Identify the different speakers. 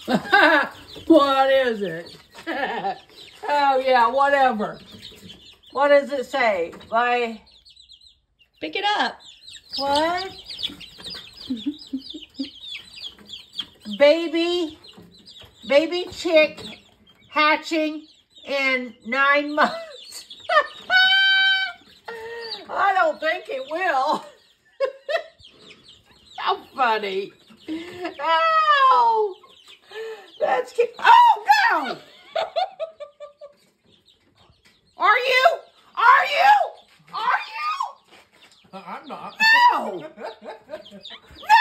Speaker 1: What is it? Oh, yeah, whatever. What does it say?
Speaker 2: Pick it up.
Speaker 1: What? Baby chick hatching in 9 months. I don't think it will. How funny. Oh, that's cute. Oh, no! Are you?
Speaker 3: I'm not.
Speaker 1: No! No!